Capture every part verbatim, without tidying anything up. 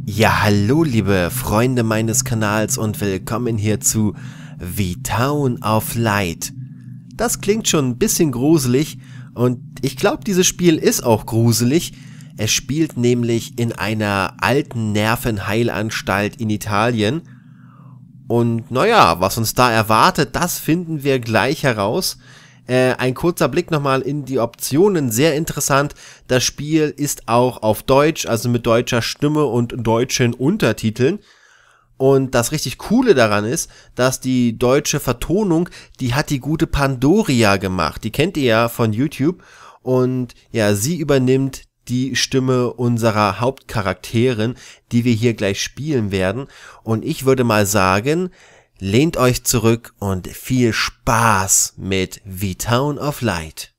Ja, hallo liebe Freunde meines Kanals und willkommen hier zu The Town of Light. Das klingt schon ein bisschen gruselig und ich glaube, dieses Spiel ist auch gruselig. Es spielt nämlich in einer alten Nervenheilanstalt in Italien. Und naja, was uns da erwartet, das finden wir gleich heraus. Äh, ein kurzer Blick nochmal in die Optionen, sehr interessant. Das Spiel ist auch auf Deutsch, also mit deutscher Stimme und deutschen Untertiteln. Und das richtig Coole daran ist, dass die deutsche Vertonung, die hat die gute Pandoria gemacht. Die kennt ihr ja von YouTube. Und ja, sie übernimmt die Stimme unserer Hauptcharakterin, die wir hier gleich spielen werden. Und ich würde mal sagen, lehnt euch zurück und viel Spaß mit The Town of Light.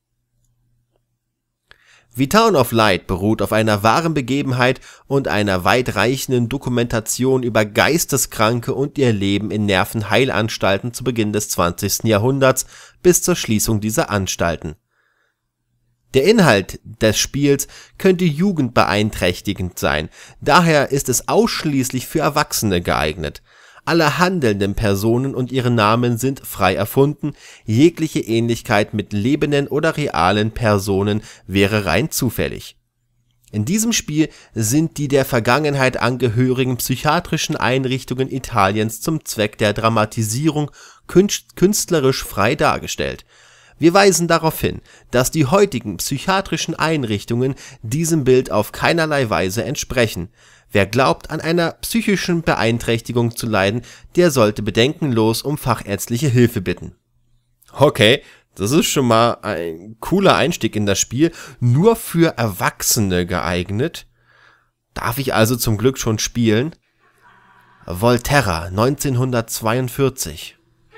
The Town of Light beruht auf einer wahren Begebenheit und einer weitreichenden Dokumentation über Geisteskranke und ihr Leben in Nervenheilanstalten zu Beginn des zwanzigsten Jahrhunderts bis zur Schließung dieser Anstalten. Der Inhalt des Spiels könnte jugendbeeinträchtigend sein, daher ist es ausschließlich für Erwachsene geeignet. Alle handelnden Personen und ihre Namen sind frei erfunden, jegliche Ähnlichkeit mit lebenden oder realen Personen wäre rein zufällig. In diesem Spiel sind die der Vergangenheit angehörigen psychiatrischen Einrichtungen Italiens zum Zweck der Dramatisierung künstlerisch frei dargestellt. Wir weisen darauf hin, dass die heutigen psychiatrischen Einrichtungen diesem Bild auf keinerlei Weise entsprechen. Wer glaubt, an einer psychischen Beeinträchtigung zu leiden, der sollte bedenkenlos um fachärztliche Hilfe bitten. Okay, das ist schon mal ein cooler Einstieg in das Spiel, nur für Erwachsene geeignet. Darf ich also zum Glück schon spielen? Volterra, neunzehnhundertzweiundvierzig.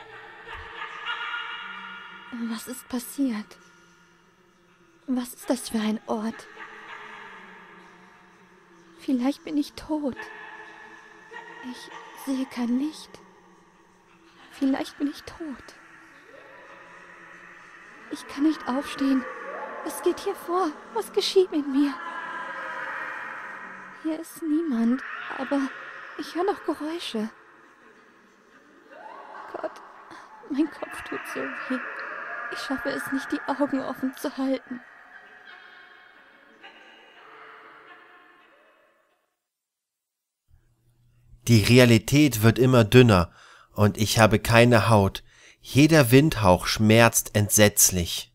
Was ist passiert? Was ist das für ein Ort? Vielleicht bin ich tot. Ich sehe kein Licht. Vielleicht bin ich tot. Ich kann nicht aufstehen. Was geht hier vor? Was geschieht mit mir? Hier ist niemand, aber ich höre noch Geräusche. Gott, mein Kopf tut so weh. Ich schaffe es nicht, die Augen offen zu halten. Die Realität wird immer dünner und ich habe keine Haut. Jeder Windhauch schmerzt entsetzlich.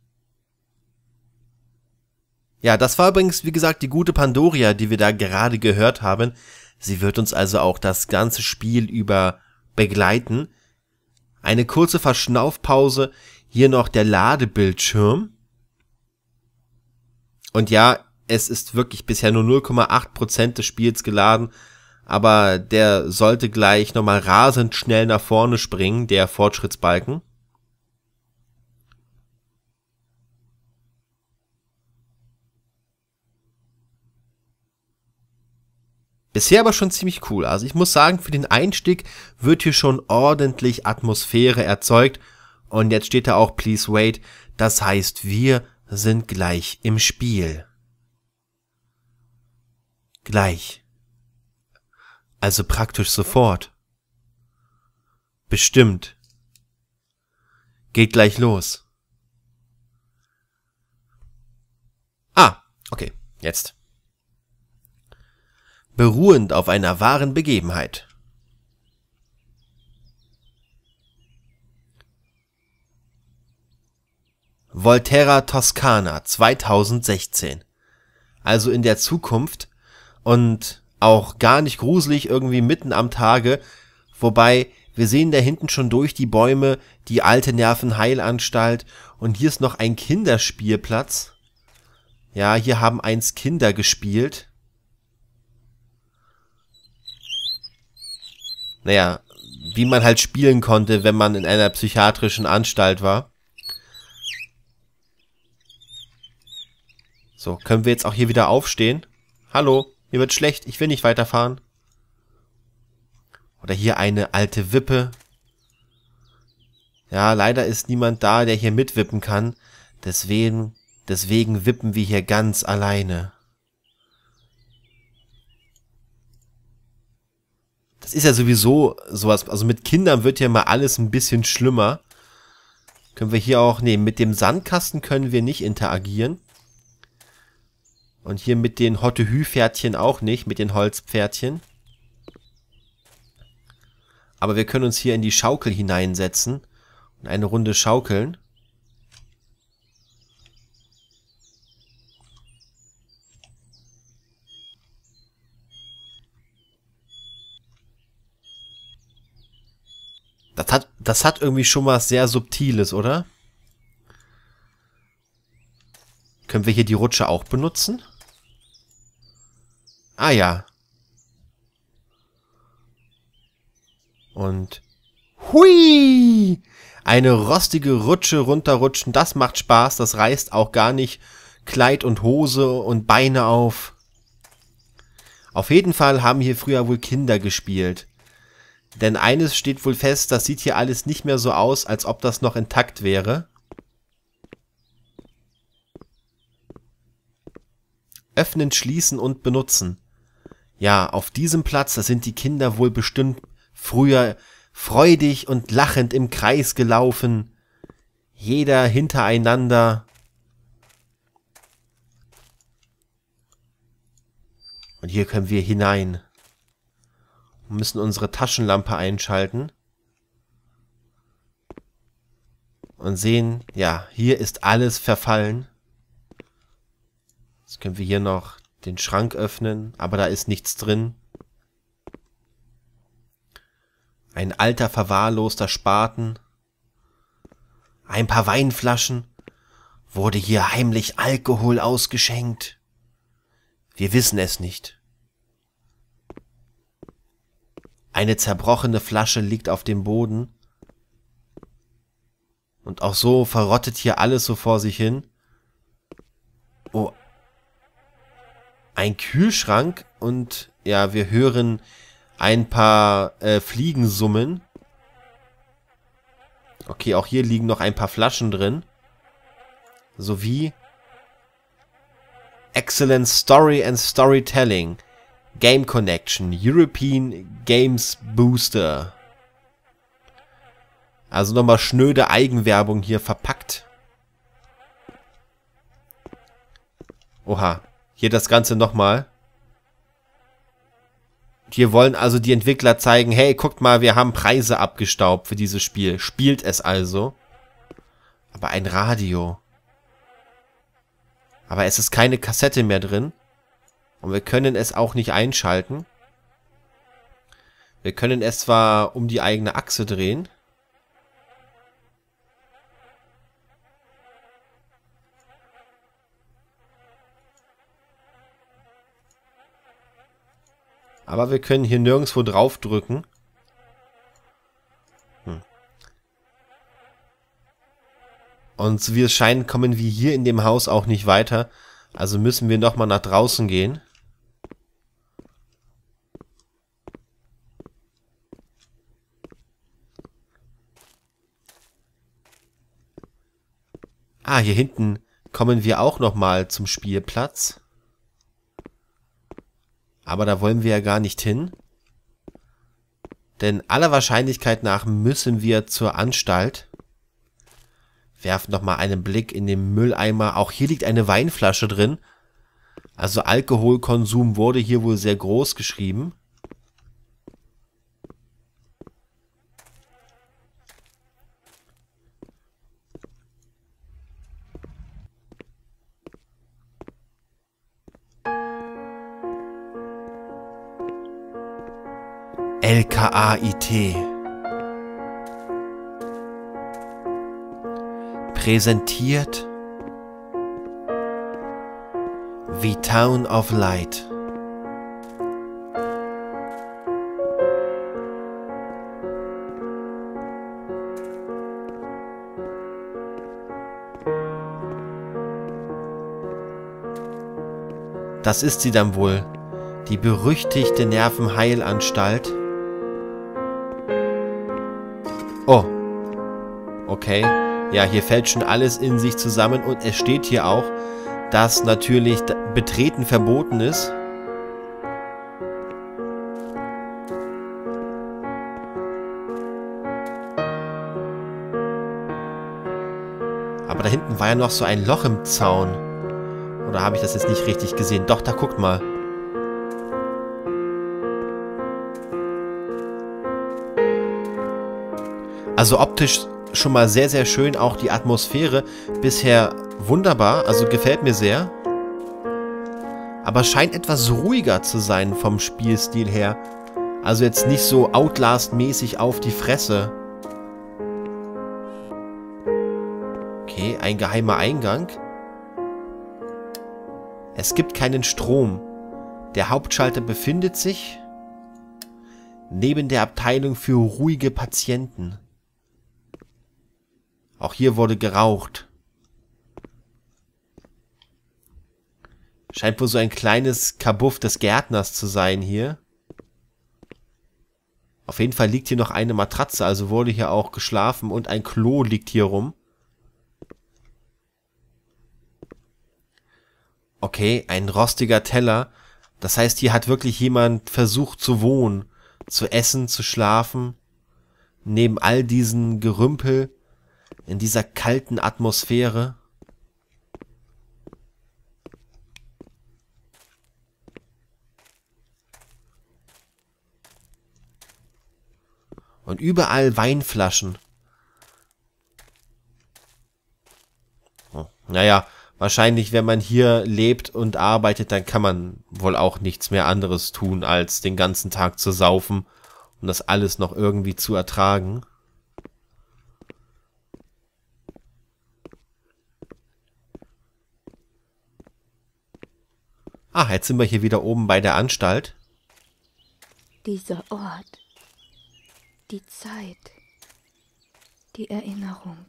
Ja, das war übrigens, wie gesagt, die gute Pandoria, die wir da gerade gehört haben. Sie wird uns also auch das ganze Spiel über begleiten. Eine kurze Verschnaufpause. Hier noch der Ladebildschirm. Und ja, es ist wirklich bisher nur null Komma acht Prozent des Spiels geladen, aber der sollte gleich nochmal rasend schnell nach vorne springen, der Fortschrittsbalken. Bisher aber schon ziemlich cool. Also ich muss sagen, für den Einstieg wird hier schon ordentlich Atmosphäre erzeugt. Und jetzt steht da auch Please wait, das heißt, wir sind gleich im Spiel. Gleich. Also praktisch sofort. Bestimmt. Geht gleich los. Ah, okay, jetzt. Beruhend auf einer wahren Begebenheit. Volterra Toscana zweitausendsechzehn. Also in der Zukunft und auch gar nicht gruselig, irgendwie mitten am Tage, wobei wir sehen da hinten schon durch die Bäume die alte Nervenheilanstalt und hier ist noch ein Kinderspielplatz. Ja, hier haben einst Kinder gespielt. Naja, wie man halt spielen konnte, wenn man in einer psychiatrischen Anstalt war. So, können wir jetzt auch hier wieder aufstehen? Hallo, mir wird schlecht, ich will nicht weiterfahren. Oder hier eine alte Wippe. Ja, leider ist niemand da, der hier mitwippen kann. Deswegen, deswegen wippen wir hier ganz alleine. Das ist ja sowieso sowas. Also mit Kindern wird ja mal alles ein bisschen schlimmer. Können wir hier auch... Nee, mit dem Sandkasten können wir nicht interagieren. Und hier mit den Hotte-Hü-Pferdchen auch nicht, mit den Holzpferdchen. Aber wir können uns hier in die Schaukel hineinsetzen und eine Runde schaukeln. Das hat, das hat irgendwie schon was sehr Subtiles, oder? Können wir hier die Rutsche auch benutzen? Ah ja. Und hui! Eine rostige Rutsche runterrutschen, das macht Spaß, das reißt auch gar nicht Kleid und Hose und Beine auf. Auf jeden Fall haben hier früher wohl Kinder gespielt. Denn eines steht wohl fest, das sieht hier alles nicht mehr so aus, als ob das noch intakt wäre. Öffnen, schließen und benutzen. Ja, auf diesem Platz, da sind die Kinder wohl bestimmt früher freudig und lachend im Kreis gelaufen. Jeder hintereinander. Und hier können wir hinein. Wir müssen unsere Taschenlampe einschalten. Und sehen, ja, hier ist alles verfallen. Jetzt können wir hier noch den Schrank öffnen, aber da ist nichts drin. Ein alter, verwahrloster Spaten. Ein paar Weinflaschen. Wurde hier heimlich Alkohol ausgeschenkt? Wir wissen es nicht. Eine zerbrochene Flasche liegt auf dem Boden. Und auch so verrottet hier alles so vor sich hin. Oh. Ein Kühlschrank und ja, wir hören ein paar äh, Fliegen summen. Okay, auch hier liegen noch ein paar Flaschen drin. Sowie Excellent Story and Storytelling. Game Connection. European Games Booster. Also nochmal schnöde Eigenwerbung hier verpackt. Oha. Hier das Ganze nochmal. Hier wollen also die Entwickler zeigen, hey, guckt mal, wir haben Preise abgestaubt für dieses Spiel. Spielt es also. Aber ein Radio. Aber es ist keine Kassette mehr drin. Und wir können es auch nicht einschalten. Wir können es zwar um die eigene Achse drehen. Aber wir können hier nirgendwo draufdrücken. Hm. Und so wie es scheint, kommen wir hier in dem Haus auch nicht weiter. Also müssen wir nochmal nach draußen gehen. Ah, hier hinten kommen wir auch nochmal zum Spielplatz. Aber da wollen wir ja gar nicht hin. Denn aller Wahrscheinlichkeit nach müssen wir zur Anstalt. Werfen nochmal einen Blick in den Mülleimer. Auch hier liegt eine Weinflasche drin. Also Alkoholkonsum wurde hier wohl sehr groß geschrieben. L K A I T präsentiert The Town of Light. Das ist sie dann wohl, die berüchtigte Nervenheilanstalt. Oh, okay. Ja, hier fällt schon alles in sich zusammen und es steht hier auch, dass natürlich Betreten verboten ist. oben war ja noch so ein Loch im Zaun. Oder habe ich das jetzt nicht richtig gesehen? Doch, da guckt mal. Also optisch schon mal sehr, sehr schön. Auch die Atmosphäre bisher wunderbar. Also gefällt mir sehr. Aber scheint etwas ruhiger zu sein vom Spielstil her. Also jetzt nicht so Outlast-mäßig auf die Fresse. Okay, ein geheimer Eingang. Es gibt keinen Strom. Der Hauptschalter befindet sich neben der Abteilung für ruhige Patienten. Auch hier wurde geraucht. Scheint wohl so ein kleines Kabuff des Gärtners zu sein hier. Auf jeden Fall liegt hier noch eine Matratze, also wurde hier auch geschlafen und ein Klo liegt hier rum. Okay, ein rostiger Teller. Das heißt, hier hat wirklich jemand versucht zu wohnen, zu essen, zu schlafen. Neben all diesen Gerümpel, in dieser kalten Atmosphäre. Und überall Weinflaschen. Oh, naja, wahrscheinlich, wenn man hier lebt und arbeitet, dann kann man wohl auch nichts mehr anderes tun, als den ganzen Tag zu saufen und das alles noch irgendwie zu ertragen. Ah, jetzt sind wir hier wieder oben bei der Anstalt. Dieser Ort, die Zeit, die Erinnerung.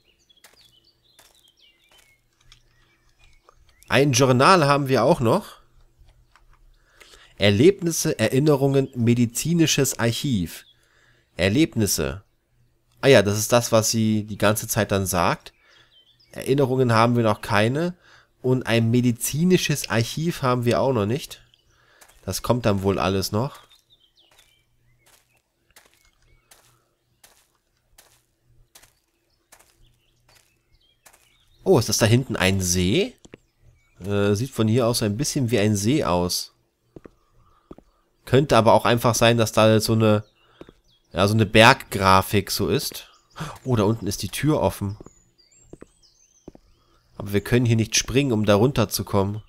Ein Journal haben wir auch noch. Erlebnisse, Erinnerungen, medizinisches Archiv. Erlebnisse. Ah ja, das ist das, was sie die ganze Zeit dann sagt. Erinnerungen haben wir noch keine. Und ein medizinisches Archiv haben wir auch noch nicht. Das kommt dann wohl alles noch. Oh, ist das da hinten ein See? Äh, sieht von hier aus ein bisschen wie ein See aus. Könnte aber auch einfach sein, dass da so eine, ja, so eine Berggrafik so ist. Oh, da unten ist die Tür offen. Aber wir können hier nicht springen, um da runterzukommen.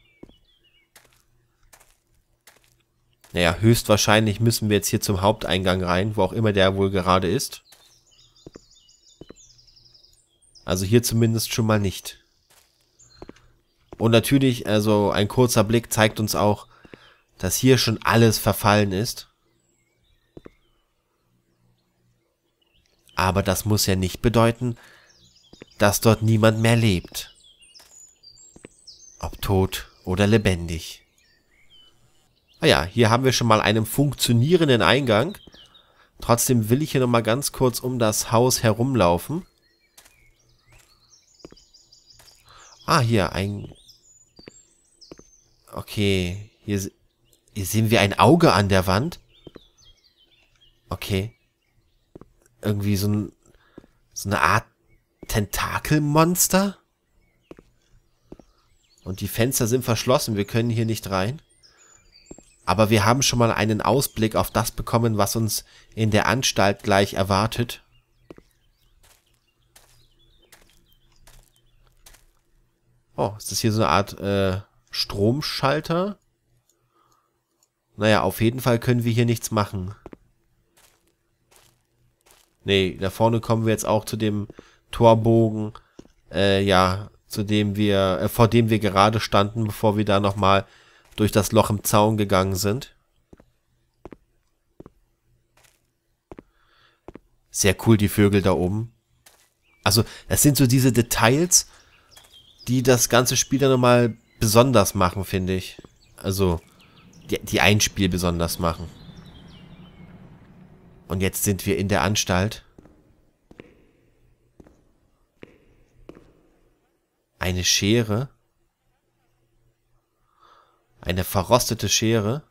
Naja, höchstwahrscheinlich müssen wir jetzt hier zum Haupteingang rein, wo auch immer der wohl gerade ist. Also hier zumindest schon mal nicht. Und natürlich, also ein kurzer Blick zeigt uns auch, dass hier schon alles verfallen ist. Aber das muss ja nicht bedeuten, dass dort niemand mehr lebt. Ob tot oder lebendig. Ah ja, hier haben wir schon mal einen funktionierenden Eingang. Trotzdem will ich hier nochmal ganz kurz um das Haus herumlaufen. Ah, hier ein... Okay, hier, hier sehen wir ein Auge an der Wand. Okay. Irgendwie so, ein, so eine Art Tentakelmonster. Und die Fenster sind verschlossen, wir können hier nicht rein. Aber wir haben schon mal einen Ausblick auf das bekommen, was uns in der Anstalt gleich erwartet. Oh, ist das hier so eine Art äh, Stromschalter? Naja, auf jeden Fall können wir hier nichts machen. Nee, da vorne kommen wir jetzt auch zu dem Torbogen, äh, ja, zu dem wir, äh, vor dem wir gerade standen, bevor wir da nochmal durch das Loch im Zaun gegangen sind. Sehr cool, die Vögel da oben. Also, das sind so diese Details, die das ganze Spiel dann nochmal besonders machen, finde ich. Also, die, die ein Spiel besonders machen. Und jetzt sind wir in der Anstalt. Eine Schere. Eine verrostete Schere.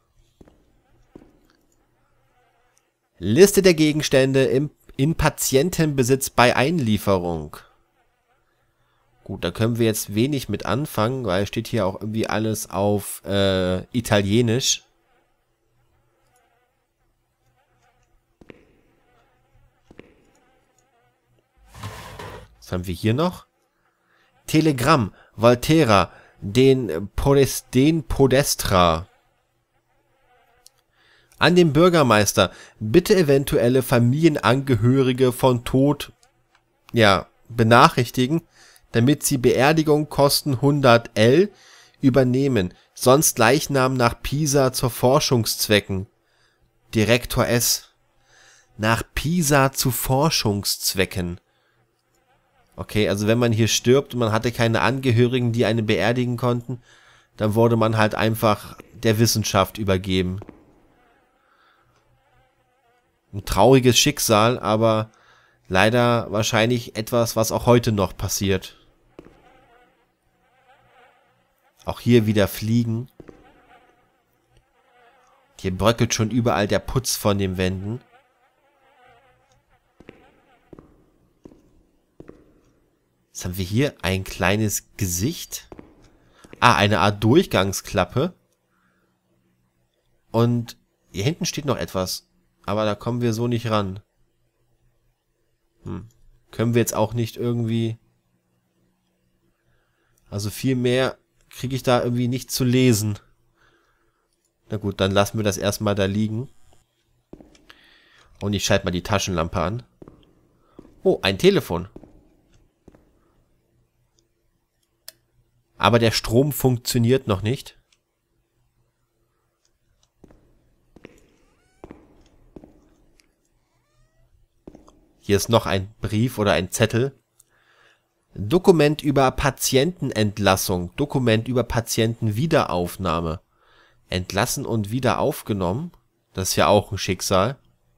Liste der Gegenstände im, in Patientenbesitz bei Einlieferung. Gut, da können wir jetzt wenig mit anfangen, weil steht hier auch irgendwie alles auf äh, Italienisch. Was haben wir hier noch? Telegramm, Volterra, den, Podest, den Podestra. An den Bürgermeister, bitte eventuelle Familienangehörige von Tod, ja, benachrichtigen, damit sie Beerdigung kosten hundert L übernehmen, sonst Leichnam nach Pisa zur Forschungszwecken. Direktor S. Nach Pisa zu Forschungszwecken. Okay, also wenn man hier stirbt und man hatte keine Angehörigen, die einen beerdigen konnten, dann wurde man halt einfach der Wissenschaft übergeben. Ein trauriges Schicksal, aber leider wahrscheinlich etwas, was auch heute noch passiert. Auch hier wieder Fliegen. Hier bröckelt schon überall der Putz von den Wänden. Was haben wir hier? Ein kleines Gesicht. Ah, eine Art Durchgangsklappe. Und hier hinten steht noch etwas. Aber da kommen wir so nicht ran. Hm. Können wir jetzt auch nicht irgendwie... Also viel mehr kriege ich da irgendwie nicht zu lesen. Na gut, dann lassen wir das erstmal da liegen. Und ich schalte mal die Taschenlampe an. Oh, ein Telefon. Aber der Strom funktioniert noch nicht. Hier ist noch ein Brief oder ein Zettel. Dokument über Patientenentlassung. Dokument über Patientenwiederaufnahme. Entlassen und wieder aufgenommen. Das ist ja auch ein Schicksal.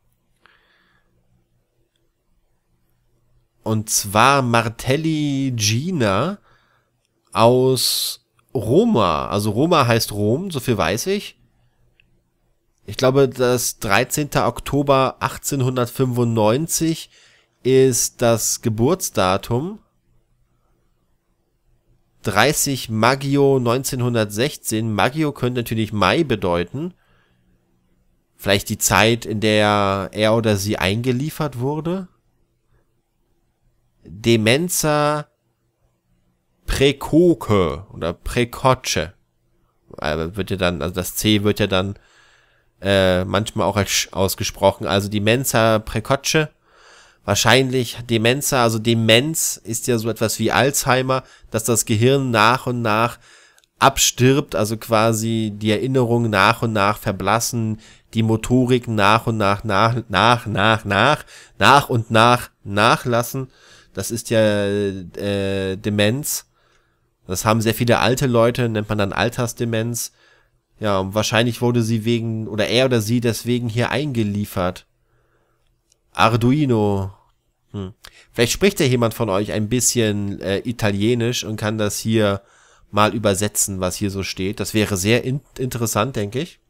Und zwar Martelli Gina aus Roma. Also Roma heißt Rom, so viel weiß ich. Ich glaube, das dreizehnten Oktober achtzehnhundertfünfundneunzig ist das Geburtsdatum. dreißig Maggio neunzehnhundertsechzehn. Maggio könnte natürlich Mai bedeuten. Vielleicht die Zeit, in der er oder sie eingeliefert wurde. Demenza Precoce oder Precoce. Wird ja dann, also das C wird ja dann äh, manchmal auch als Sch ausgesprochen. Also Demenza Precoce. Wahrscheinlich Demenza, also Demenz ist ja so etwas wie Alzheimer, dass das Gehirn nach und nach abstirbt, also quasi die Erinnerungen nach und nach verblassen, die Motorik nach und nach, nach, nach, nach, nach, nach und nach nachlassen. Das ist ja äh, Demenz. Das haben sehr viele alte Leute, nennt man dann Altersdemenz. Ja, und wahrscheinlich wurde sie wegen, oder er oder sie deswegen hier eingeliefert. Arduino. Hm. Vielleicht spricht ja jemand von euch ein bisschen äh, Italienisch und kann das hier mal übersetzen, was hier so steht. Das wäre sehr in interessant, denke ich.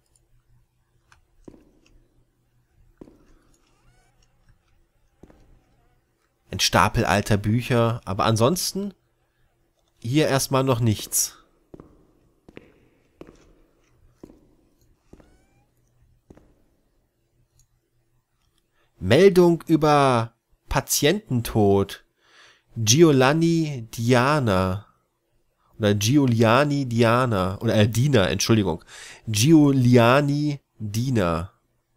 Ein Stapel alter Bücher, aber ansonsten hier erstmal noch nichts. Meldung über Patiententod. Giuliani Diana. Oder Giuliani Diana. Oder äh, Dina, Entschuldigung. Giuliani Dina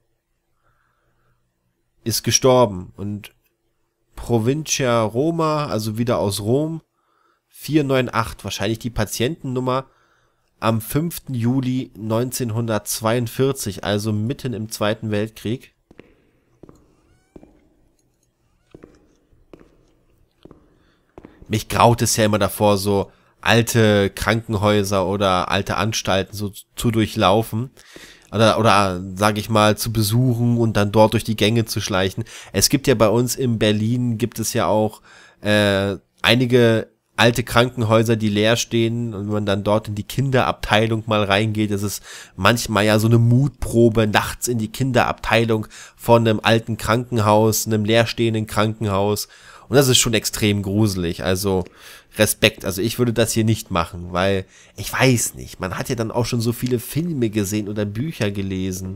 ist gestorben. Und Provincia Roma, also wieder aus Rom, vier neun acht, wahrscheinlich die Patientennummer, am fünften Juli neunzehnhundertzweiundvierzig, also mitten im Zweiten Weltkrieg. Mich graut es ja immer davor, so alte Krankenhäuser oder alte Anstalten so zu durchlaufen. Oder, oder sage ich mal, zu besuchen und dann dort durch die Gänge zu schleichen. Es gibt ja bei uns in Berlin, gibt es ja auch äh, einige alte Krankenhäuser, die leer stehen. Und wenn man dann dort in die Kinderabteilung mal reingeht, ist es manchmal ja so eine Mutprobe, nachts in die Kinderabteilung von einem alten Krankenhaus, einem leerstehenden Krankenhaus. Und das ist schon extrem gruselig, also Respekt. Also ich würde das hier nicht machen, weil ich weiß nicht, man hat ja dann auch schon so viele Filme gesehen oder Bücher gelesen.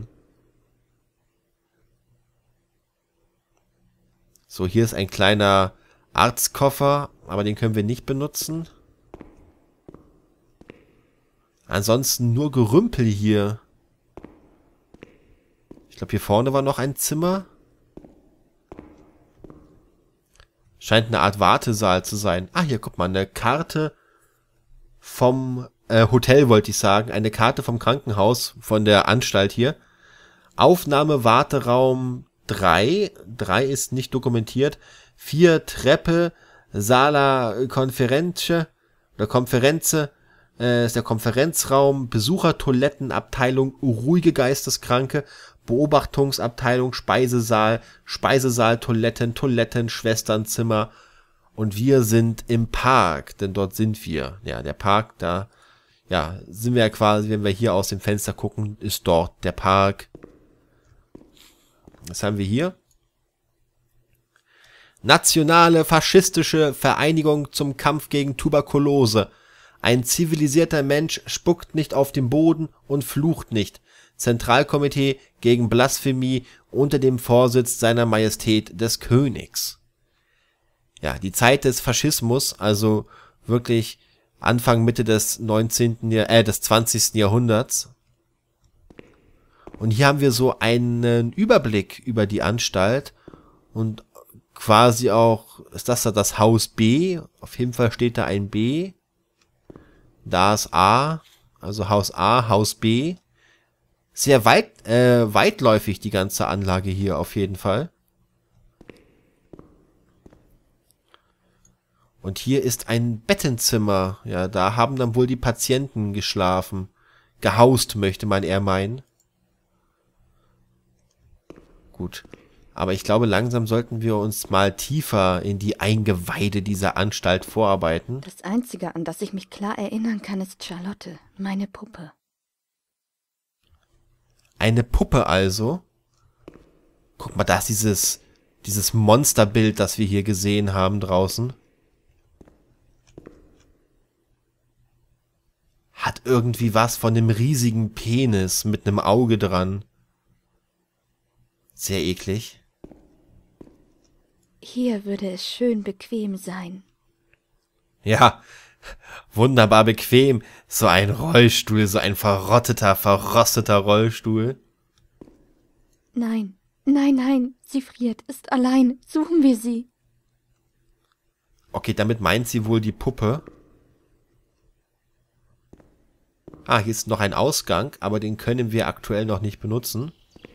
So, hier ist ein kleiner Arztkoffer, aber den können wir nicht benutzen. Ansonsten nur Gerümpel hier. Ich glaube, hier vorne war noch ein Zimmer. Scheint eine Art Wartesaal zu sein. Ah, hier, guck mal, eine Karte vom äh, Hotel, wollte ich sagen. Eine Karte vom Krankenhaus, von der Anstalt hier. Aufnahme, Warteraum drei. drei ist nicht dokumentiert. vier Treppe, Sala Konferenze oder Konferenze. Äh, ist der Konferenzraum, Besuchertoiletten, Abteilung, ruhige Geisteskranke, Beobachtungsabteilung, Speisesaal, Speisesaal, Toiletten, Toiletten, Schwesternzimmer. Und wir sind im Park, denn dort sind wir. Ja, der Park, da, ja, sind wir ja quasi, wenn wir hier aus dem Fenster gucken, ist dort der Park. Was haben wir hier? Nationale faschistische Vereinigung zum Kampf gegen Tuberkulose. Ein zivilisierter Mensch spuckt nicht auf den Boden und flucht nicht. Zentralkomitee gegen Blasphemie unter dem Vorsitz seiner Majestät des Königs. Ja, die Zeit des Faschismus, also wirklich Anfang, Mitte des neunzehnten. Jahr, äh, des zwanzigsten. Jahrhunderts. Und hier haben wir so einen Überblick über die Anstalt und quasi auch, ist das da das Haus B? Auf jeden Fall steht da ein B. Da ist A, also Haus A, Haus B. Sehr weit, äh, weitläufig die ganze Anlage hier auf jeden Fall. Und hier ist ein Bettenzimmer. Ja, da haben dann wohl die Patienten geschlafen. Gehaust, möchte man eher meinen. Gut. Aber ich glaube, langsam sollten wir uns mal tiefer in die Eingeweide dieser Anstalt vorarbeiten. Das Einzige, an das ich mich klar erinnern kann, ist Charlotte, meine Puppe. Eine Puppe also? Guck mal, da ist dieses, dieses Monsterbild, das wir hier gesehen haben draußen. Hat irgendwie was von einem riesigen Penis mit einem Auge dran. Sehr eklig. Hier würde es schön bequem sein. Ja, wunderbar bequem. So ein Rollstuhl, so ein verrotteter, verrosteter Rollstuhl. Nein, nein, nein, sie friert, ist allein. Suchen wir sie. Okay, damit meint sie wohl die Puppe. Ah, hier ist noch ein Ausgang, aber den können wir aktuell noch nicht benutzen.